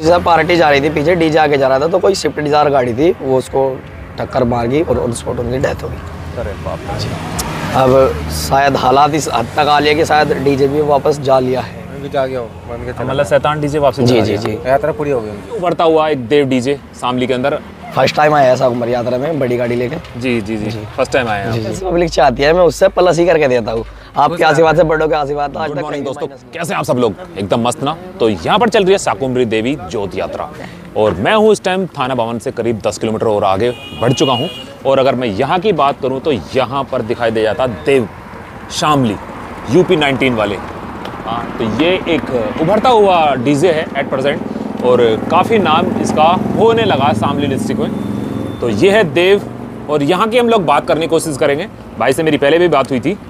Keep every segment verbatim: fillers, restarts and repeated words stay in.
जैसा पार्टी जा रही थी पीछे, डीजे आगे जा रहा था, तो कोई स्विफ्ट डिजायर गाड़ी थी, वो उसको टक्कर मार गई और उस स्पॉट उनकी डेथ हो गई। अरे बाप रे। अब शायद हालात इस हद तक आ लिया कि शायद डीजे भी वापस जा लिया है। जा गया हो मान के चलो, मतलब शैतान डीजे वापस जी जी जी यात्रा पूरी हो गई। उभरता हुआ एक देव डीजे शामली के अंदर फर्स्ट टाइम आया ऐसा उमर यात्रा में बड़ी गाड़ी लेके। जी जी जी फर्स्ट टाइम आया हैं। पब्लिक चाहती है मैं उससे प्लस ही करके देता हूँ। आपके आशीर्वाद से बड़ों के आशीर्वाद आज गुड तक मॉर्निंग दोस्तों, कैसे हैं आप सब लोग? एकदम मस्त ना। तो यहाँ पर चल रही है शाकुंभरी देवी जोत यात्रा और मैं हूँ इस टाइम थाना भवन से करीब दस किलोमीटर और आगे बढ़ चुका हूँ। और अगर मैं यहाँ की बात करूँ तो यहाँ पर दिखाई दे जाता देव शामली यूपी नाइनटीन वाले। हाँ, तो ये एक उभरता हुआ डीजे है एट प्रेजेंट और काफ़ी नाम इसका होने लगा शामली डिस्ट्रिक्ट में। तो ये है देव और यहाँ की हम लोग बात करने की कोशिश करेंगे। भाई से मेरी पहले भी बात हुई थी।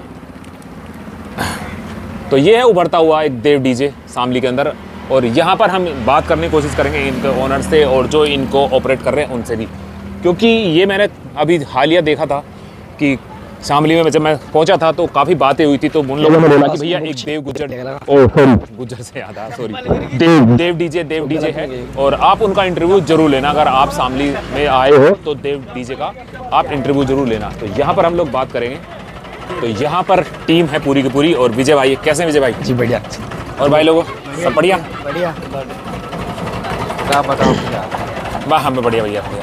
तो ये है उभरता हुआ एक देव डीजे शामली के अंदर और यहाँ पर हम बात करने की कोशिश करेंगे इनके ओनर से और जो इनको ऑपरेट कर रहे हैं उनसे भी, क्योंकि ये मैंने अभी हालिया देखा था कि शामली में जब मैं पहुंचा था तो काफ़ी बातें हुई थी। तो उन लोगों ने बोला कि भैया एक देव गुज्जर गुज्जर से याद है sorry Dev Dev DJ Dev DJ है और आप उनका इंटरव्यू जरूर लेना। अगर आप शामली में आए हो तो देव डीजे का आप इंटरव्यू जरूर लेना। तो यहाँ पर हम लोग बात करेंगे। तो यहाँ पर टीम है पूरी की पूरी और विजय भाई कैसे हैं विजय भाई? जी बढ़िया। और भाई लोगों सब बढ़िया बढ़िया। क्या बताओ वाह हमें बढ़िया भैया बढ़िया।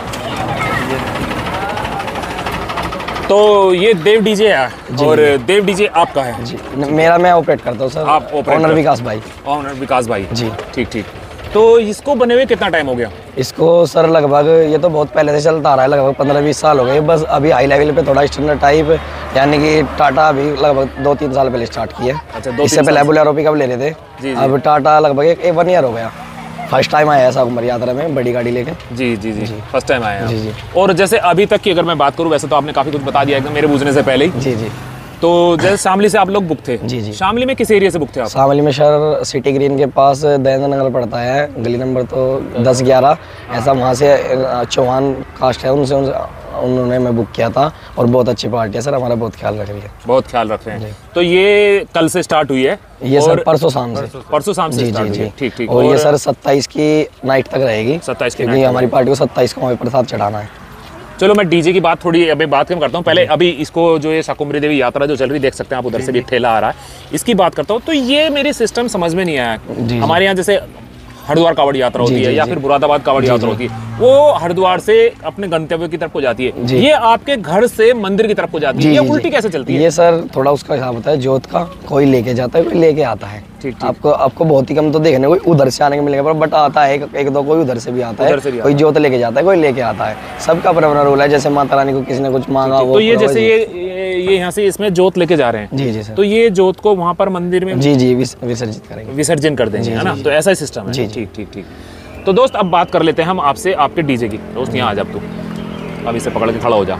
तो ये देव डीजे है और देव डीजे आपका है? जी मेरा मैं ऑपरेट करता हूँ सर। आप ऑपरेट ओनर विकास भाई। ओनर विकास भाई जी ठीक ठीक। तो इसको बने हुए कितना टाइम हो गया? इसको सर लगभग ये तो बहुत पहले से चलता आ रहा है, लगभग पंद्रह बीस साल हो गए। बस अभी हाई लेवल पे थोड़ा स्टैंडर्ड टाइप यानी कि टाटा अभी लगभग दो तीन साल पहले स्टार्ट किया। अच्छा, दो इससे पहले बोलेरो पिकअप ले रहे थे, अब टाटा लगभग एक वन ईयर हो गया। फर्स्ट टाइम आया ऐसा उमर यात्रा में बड़ी गाड़ी लेके। जी जी जी फर्स्ट टाइम आया जी जी। और जैसे अभी तक की अगर मैं बात करूँ, वैसे तो आपने काफी कुछ बता दिया एकदम मेरे पूछने से पहले ही। जी जी। तो जैसे शामली से आप लोग बुक थे? जी जी। शामली में किस एरिया से बुक थे आप? शामली में सर सिटी ग्रीन के पास दयानंद नगर पड़ता है, गली नंबर तो दस ग्यारह ऐसा। वहाँ से चौहान कास्ट है, उनसे उन्होंने मैं बुक किया था और बहुत अच्छी पार्टी है सर, हमारा बहुत ख्याल रख रही है। बहुत ख्याल रख रहे हैं। तो ये कल से स्टार्ट हुई है? ये सर परसों शाम से। परसों शाम से जी स्टार्ट जी हुई है। जी ठीक ठीक। और ये सर सत्ताईस की नाइट तक रहेगी। सत्ताईस की क्योंकि हमारी पार्टी को सत्ताईस को हमें प्रसाद चढ़ाना है। चलो मैं डीजे की बात थोड़ी अभी बात कम करता हूँ। पहले अभी इसको जो ये शाकुंभरी देवी यात्रा जो चल रही देख सकते हैं आप, उधर से भी ठेला आ रहा है, इसकी बात करता हूँ। तो ये मेरे सिस्टम समझ में नहीं आया। हमारे यहाँ जैसे हरिद्वार कावड़ यात्रा होती है या फिर मुरादाबाद कावड़ यात्रा होती है, वो हरिद्वार से अपने गंतव्य की तरफ को जाती है, ये आपके घर से मंदिर की तरफ को जाती है, ये उल्टी कैसे चलती है? ये सर थोड़ा उसका हिसाब होता है जोत का, कोई लेके जाता है कोई लेके आता है। ठीक ठीक। आपको आपको बहुत ही कम तो देखने को उधर से आने को मिलेगा, पर बट आता है एक, एक दो कोई उधर से भी आता है, कोई जोत लेके जाता है कोई लेके आता है। सबका अपना अपना रूल है। जैसे माता रानी को किसी ने कुछ मांगा वो। तो ये जैसे ये ये यहाँ से इसमें जोत लेके जा रहे हैं? जी जी सर। तो ये जोत को वहाँ पर मंदिर में जी जी विसर्जित करेंगे, विसर्जन कर देंगे, है ना? तो ऐसा ही सिस्टम है। ठीक ठीक ठीक। तो दोस्त अब बात कर लेते हैं हम आपसे आपके डीजे की। दोस्त यहाँ आ जा तू, अब इसे पकड़ के खड़ा हो जा,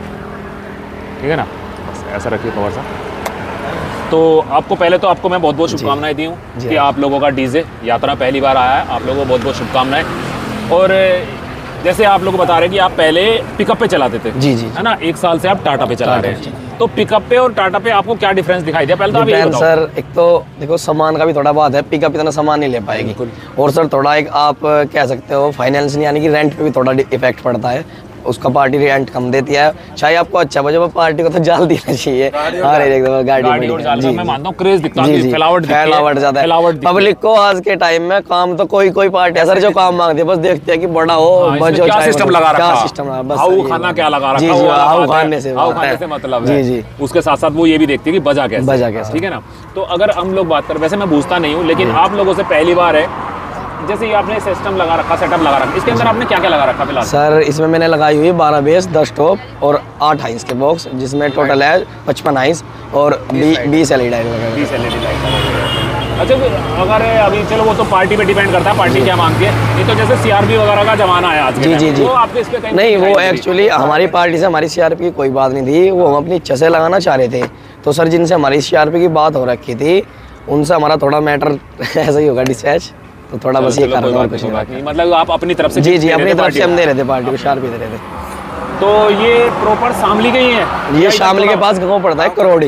ठीक है ना? बस ऐसा रखिए कवर सा। तो आपको पहले तो आपको मैं बहुत बहुत शुभकामनाएं दी हूँ कि आप लोगों का डीजे यात्रा पहली बार आया है, आप लोगों को बहुत बहुत शुभकामनाएं। और जैसे आप लोग बता रहे हैं कि आप पहले पिकअप पे चलाते थे, जी जी, है ना? एक साल से आप टाटा पे चला रहे हैं, तो पिकअप पे और टाटा पे आपको क्या डिफरेंस दिखाई दिया? पहले तो आप ये बताओ। सर एक तो देखो सामान का भी थोड़ा बात है, पिकअप इतना सामान नहीं ले पाएगी, और सर थोड़ा एक आप कह सकते हो फाइनेंस यानी कि रेंट पे भी थोड़ा इफेक्ट पड़ता है। उसका पार्टी रेंट कम देती है, चाहे आपको अच्छा बजे पार्टी को तो जाल देना चाहिए। गाड़ी मैं मानता हूँ क्रेज दिखता है, फैलावट फैलावट ज्यादा है पब्लिक को। आज के टाइम में काम तो कोई कोई पार्टी है सर जो काम मांगती है, बस देखते हैं कि बड़ा हो, क्या सिस्टम लगा रखा है, सिस्टम हाउ खाना क्या लगा रखा है, हाउ खाने से मतलब है। जी जी। उसके साथ साथ वो ये भी देखती है कि बजा कैसे, बजा कैसे, ठीक है ना? तो अगर हम लोग बात करें, वैसे मैं पूछता नहीं हूँ, लेकिन आप लोगों से पहली बार है, जैसे ये आपने सिस्टम लगा रखा, सेटअप लगा रखा, इसके अंदर आपने क्या क्या लगा रखा फिलहाल? सर इसमें मैंने लगाई हुई बारह बेस, दस टॉप और आठ हाइंस के बॉक्स, जिसमें टोटल है पचपन हाइंस और बीस एलईडी लाइट। बीस एलईडी लाइट। अच्छा, अगर अभी चलो वो तो पार्टी पे डिपेंड करता है, पार्टी क्या मांगती है। ये तो जैसे सीआरपी वगैरह का जमाना है आज के, जी जी जी, वो आपके इस पे कहीं नहीं, वो एक्चुअली हमारी पार्टी से हमारी सीआरपी की कोई बात नहीं थी, वो हम अपनी इच्छा से लगाना चाह रहे थे। तो सर जिनसे हमारी सीआरपी की बात हो रखी थी, उनसे हमारा थोड़ा मैटर ऐसा ही होगा डिस्पैच, तो थोड़ा बस ये करना और कुछ नहीं। मतलब आप अपनी तरफ से? जी जी, अपनी तरफ से हम दे रहे थे पार्टी को, शार्पी दे रहे थे। तो ये प्रॉपर शामली के ही है? ये शामली के पास गांव पड़ता है करोड़ी।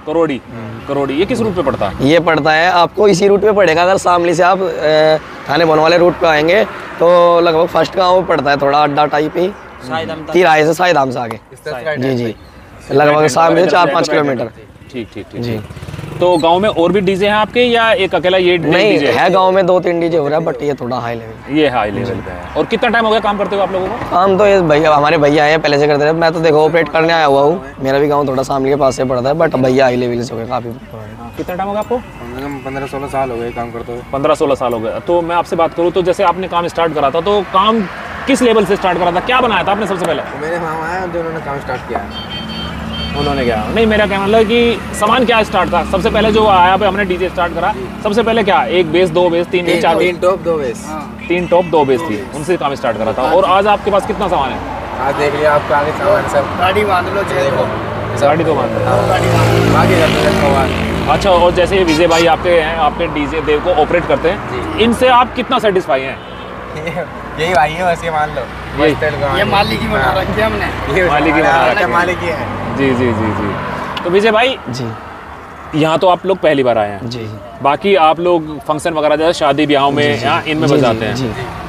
करोड़ी करोड़ी ये किस रूट पे पड़ता है? ये पड़ता है आपको इसी रूट पे पड़ेगा। अगर शामली से आप अ, थाने भवन वाले रूट पे आएंगे तो लगभग फर्स्ट गाँव पड़ता है, थोड़ा अड्डा टाइप ही, तिराहे से साहिदाम से आगे। जी जी, लगभग शामली से चार पाँच किलोमीटर। ठीक ठीक ठीक जी। तो गांव में और भी डीजे हैं आपके या एक अकेला ये नहीं डीजे है, गांव में दो तीन डीजे हो रहा है, बट ये थोड़ा हाई लेवल। ये हाई लेवल पे है। और कितना टाइम हो गया काम करते हुए आप लोगों को? काम तो ये भैया हमारे भैया हैं पहले से करते रहे, मैं तो देखो ऑपरेट करने आया हुआ हूँ। मेरा भी गांव थोड़ा शामली के पास से पड़ता है, बट भैया हाई लेवल से हो गया काफ़ी। कितना टाइम हो गया आपको? पंद्रह सोलह साल हो गए काम करते हुए। पंद्रह सोलह साल हो गए। तो मैं आपसे बात करूँ तो जैसे आपने काम स्टार्ट करा था, तो काम किस लेवल से स्टार्ट करा था, क्या बनाया था आपने सबसे पहले? मेरे मामा हैं जो उन्होंने काम स्टार्ट किया है। उन्होंने क्या नहीं, मेरा क्या मतलब कि सामान क्या स्टार्ट था सबसे पहले जो आया पे हमने डीजे स्टार्ट करा, सबसे पहले क्या एक बेस, दो बेस, तीन बेस, चार बेस? तीन टॉप दो बेस। तीन टॉप दो बेस थी, उनसे काम स्टार्ट करा था। और आज आपके पास कितना सामान है? आज देख लिया आपका आगे सामान सब। गाड़ी बांध लो चाहे तो। गाड़ी तो बांध लो। गाड़ी बांध लो। आगे जाते हैं सामान। अच्छा, और जैसे ये विजय भाई आपके हैं, आपके डीजे देव को ऑपरेट करते हैं, इनसे आप कितना सेटिस्फाई हैं? यही भाई है, बस ये मान लो। यही। ये मालिक की बना रखी है हमने। ये मालिक ही बना रखा है। मालिक ही है। जी जी जी जी। तो विजय भाई जी यहाँ तो आप लोग पहली बार आए हैं, जी बाकी आप लोग फंक्शन वगैरह जैसे शादी ब्याहों में यहाँ इनमें जी, बजाते जी, हैं, जी।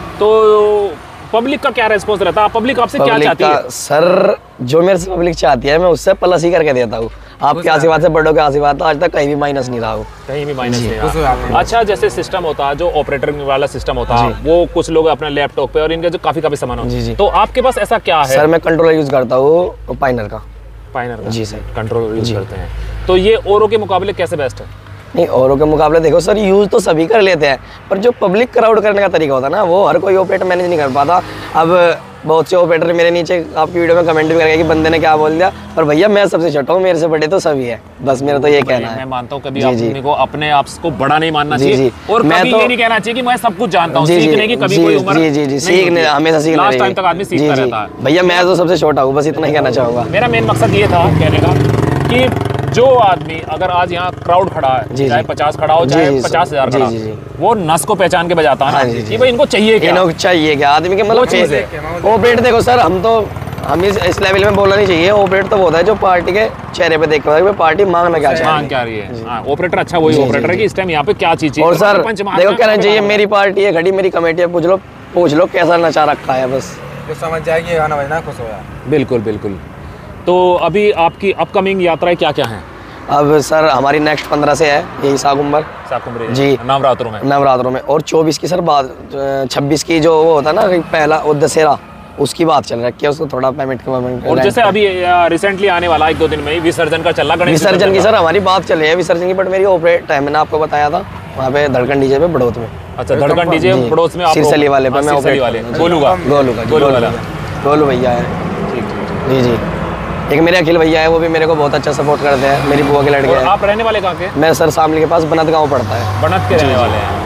तो पब्लिक का क्या रेस्पॉन्स रहता है? पब्लिक आपसे क्या पब्लिक चाहती का है? सर जो मेरे से पब्लिक चाहती है मैं उससे प्लस ही करके देता हूँ। आपके आशीर्वाद से बड़ों के आशीर्वाद तो आज तक कहीं भी माइनस नहीं रहा हो। कहीं भी माइनस नहीं खुश हो रहा। जाते हैं। अच्छा, जैसे सिस्टम होता है जो ऑपरेटर वाला सिस्टम होता है, वो कुछ लोग अपने लैपटॉप पे और इनके जो काफी काफी सामान जी, होता जी। है, तो आपके पास ऐसा क्या है? सर मैं कंट्रोलर यूज करता हूँ पाइनर का। पाइनर जी सर। कंट्रोल यूज जी। करते हैं, तो ये औरों के मुकाबले कैसे बेस्ट है? नहीं औरों के मुकाबले देखो सर यूज तो सभी कर लेते हैं, पर जो पब्लिक क्राउड करने का तरीका होता है ना वो हर कोई ऑपरेटर मैनेज नहीं कर पाता। अब बहुत से ऑपरेटर मेरे नीचे आपकी वीडियो में कमेंट भी करेंगे कि बंदे ने क्या बोल दिया, पर भैया मैं सबसे छोटा हूँ, मेरे से बड़े तो सभी है, बस मेरा तो ये कहना मैं है। मानता हूँ कभी जी, जी। अपने को अपने आप को बड़ा नहीं मानना जी, चाहिए, जी। और मैं कभी तो- ये नहीं कहना चाहिए कि मैं सब कुछ जानता हूँ। जी, जी, सीखने की कभी जी, कोई उम्र जी जी जी सीखने हमेशा सीखने लास्ट टाइम तक आदमी सीखता रहता है। भैया मैं तो सबसे छोटा हूँ, बस इतना ही कहना चाहूँगा। मेरा मेन मकसद ये था कहने का कि जो आदमी अगर आज यहाँ क्राउड खड़ा है, जी, चाहे जी। पचास खड़ा हो जी, चाहे जी, सर। पचास हजार जी, खड़ा, जी, जी। वो नस को पहचान के बजाता है हाँ, ना जी, जी। कि भाई इनको चाहिए क्या। इनको चाहिए क्या आदमी के वो मतलब चीज़ है। ऑपरेट देखो सर, हम तो हम इस इस लेवल में बोलना नहीं चाहिए। ऑपरेट तो वो होता है जो पार्टी के चेहरे पे देख पाए पार्टी मांगना क्या चाह मांग रही है। क्या रही है। हाँ, ऑपरेटर अच्छा वही जी, जी, ऑपरेटर है कि इस टाइम यहाँ पे क्या चीज चाहिए। और सर पंच मारना देखो कहना है, चाहिए काम मेरी पार्टी है घड़ी, मेरी कमेटी है, पूछ लो पूछ लो कैसा नचा रखा है बस। जो समझ जाएगी गाना बजना खुश हो जाए। बिल्कुल बिल्कुल। तो अभी आपकी अपकमिंग यात्राएं क्या क्या हैं? अब सर हमारी नेक्स्ट पंद्रह से है यही सागुम्बर साकुम्बरे जी। नवरात्रों में। नवरात्रों में, और चौबीस की सर बाद छब्बीस की जो वो होता है ना पहला वो दशहरा, उसकी बात चल रही है, उसको थोड़ा पेमेंट पेमेंट और जैसे अभी रिसेंटली आने वाला एक दो दिन में ही विसर्जन का चल रहा गणेश विसर्जन की का। सर हमारी बात चल रही है विसर्जन की, बट मेरी ऑपरेट है मैंने आपको बताया था वहाँ पे धड़कन डीजे पे बड़ौत में। अच्छा, धड़कन डीजे जी। पड़ोस में आप सिरसली वाले पे हाँ, मैं सिरसली ऑपरेट वाले करता हूँ। गोलू का गोलू का जी, गोलू गोलू वाला। भैया। गोलू भैया है ठीक ठीक ठीक। जी जी। एक मेरे अखिल भैया है, वो भी मेरे को बहुत अच्छा सपोर्ट करते हैं, मेरी बुआ के लड़के और हैं। आप रहने वाले कहाँ के? मैं सर शामली के पास बनत गाँव पड़ता है। बनत के रहने वाले हैं।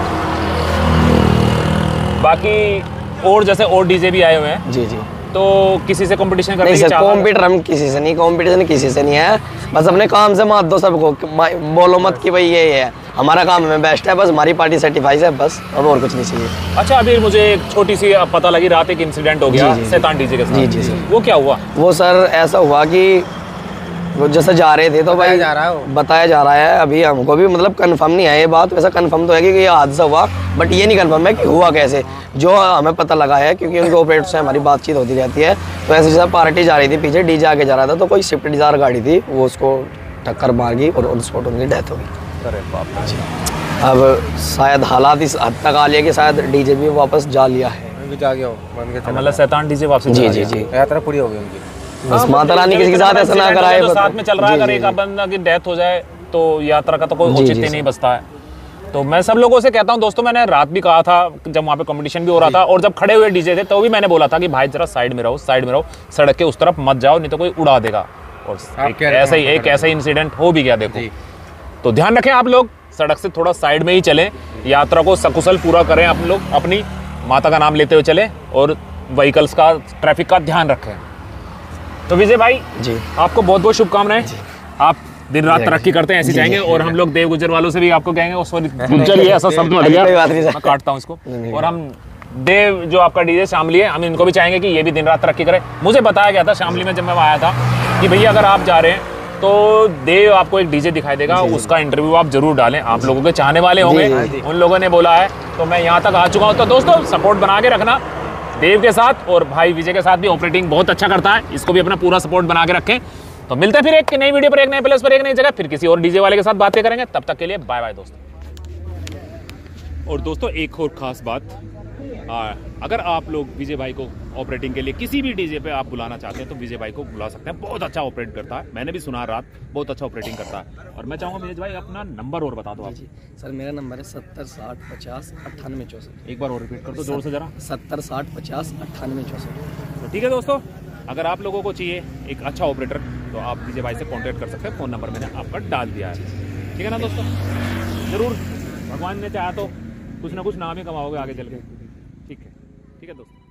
बाकी और जैसे और डीजे भी आए हुए हैं, जी जी। तो किसी से कंपटीशन करने नहीं की सर चाहत है? कॉम्पिटिटर हम किसी से नहीं, कंपटीशन किसी से नहीं है, बस अपने काम से मात दो सबको, मा- बोलो मत कि भाई ये ये है हमारा काम में बेस्ट है, बस हमारी पार्टी सर्टिफाइड है बस, अब और कुछ नहीं चाहिए। अच्छा, अभी मुझे एक छोटी सी पता लगी, रात एक इंसिडेंट हो गया जी, जी, शैतान डीजे के साथ। जी, जी, सर। वो क्या हुआ? वो सर ऐसा हुआ कि वो जैसे जा रहे थे तो बताया भाई जा रहा है वो। बताया जा रहा है, अभी हमको भी मतलब कंफर्म नहीं है ये बात, वैसा कंफर्म तो है कि ये हादसा हुआ, बट ये नहीं कंफर्म है कि हुआ कैसे। जो हमें पता लगा है क्योंकि उनके ऑपरेटर से हमारी बातचीत होती रहती है, तो ऐसे जैसा पार्टी जा रही थी पीछे, डीजे आगे जा रहा था, तो कोई स्विफ्ट डिजायर गाड़ी थी, वो उसको टक्कर मार गई और ऑन स्पॉट उनकी डेथ हो गई। अरे बाप रे। अब शायद हालात इस हद तक आ लिया कि शायद डीजे भी वापस जा लिया है। मैं भी जा गया हूँ मान के चला। मतलब शैतान डीजे वापस जी चला जी गया। जी। यात्रा पूरी हो गई उनकी। बस हाँ, माता रानी किसी के साथ ऐसा ना एक्सीडेंट कराए। जो बता- साथ में चल रहा है, जी, अगर जी, एक जी। बंदा की डेथ हो जाए तो यात्रा का तो कोई जी, औचित्य जी, नहीं सर। बचता है। तो मैं सब लोगों से कहता हूँ दोस्तों, मैंने रात भी कहा था जब वहाँ पे कंपटीशन भी हो रहा था, और जब खड़े हुए डीजे थे तो भी मैंने बोला था कि भाई जरा साइड में रहो, साइड में रहो, सड़क के उस तरफ मत जाओ, नहीं तो कोई उड़ा देगा। और आप एक कह रहे थे ऐसा ही वहाँ एक पे ऐसा इंसिडेंट हो भी गया देखो। जी। तो ध्यान रखें आप लोग, सड़क से थोड़ा साइड में ही चलें, यात्रा को सकुशल पूरा करें, आप लोग अपनी माता का नाम लेते हुए चलें और व्हीकल्स का ट्रैफिक का ध्यान रखें। तो विजय भाई जी आपको बहुत बहुत शुभकामनाएं, आप दिन रात तरक्की करते हैं, ऐसे जी, जाएंगे। जी। और हम लोग देव गुजर वालों से भी आपको कहेंगे, और सॉरी गुज्जर ये ऐसा शब्द बढ़ गया, कोई बात नहीं सर। मैं काटता हूँ इसको। नहीं, नहीं। और हम देव जो आपका डीजे शामली है, हम इनको भी चाहेंगे कि ये भी दिन रात तरक्की करे। मुझे बताया गया था शामली में जब मैं वहाँ आया था कि भैया अगर आप जा रहे हैं तो देव आपको एक डीजे दिखाई देगा, उसका इंटरव्यू आप जरूर डालें, आप लोगों के चाहने वाले होंगे, उन लोगों ने बोला है, तो मैं यहाँ तक आ चुका हूँ। तो दोस्तों सपोर्ट बना के रखना देव के साथ, और भाई विजय के साथ भी ऑपरेटिंग बहुत अच्छा करता है, इसको भी अपना पूरा सपोर्ट बना के रखें। तो मिलते हैं फिर एक नई वीडियो पर, एक नए प्लेस पर, एक नई जगह, फिर किसी और डीजे वाले के साथ बातें करेंगे। तब तक के लिए बाय बाय दोस्तों। और दोस्तों एक और खास बात, आ, अगर आप लोग विजय भाई को ऑपरेटिंग के लिए किसी भी डीजे पे आप बुलाना चाहते हैं तो विजय भाई को बुला सकते हैं, बहुत अच्छा ऑपरेट करता है, मैंने भी सुना रात, बहुत अच्छा ऑपरेटिंग करता है। और मैं चाहूँगा विजय भाई अपना नंबर और बता दो आप। जी सर, मेरा नंबर है सत्तर साठ पचास अट्ठानवे चौसठ। एक बार और रिपीट कर दो जोर से जरा। सत्तर साठ पचास अट्ठानवे चौसठ। तो ठीक है दोस्तों, अगर आप लोगों को चाहिए एक अच्छा ऑपरेटर तो आप विजय भाई से कांटेक्ट कर सकते हैं, फ़ोन नंबर मैंने आपका डाल दिया है, ठीक है ना दोस्तों। ज़रूर भगवान ने चाहा तो कुछ ना कुछ नाम ही कमाओगे आगे चल के, ठीक है, ठीक है दोस्तों।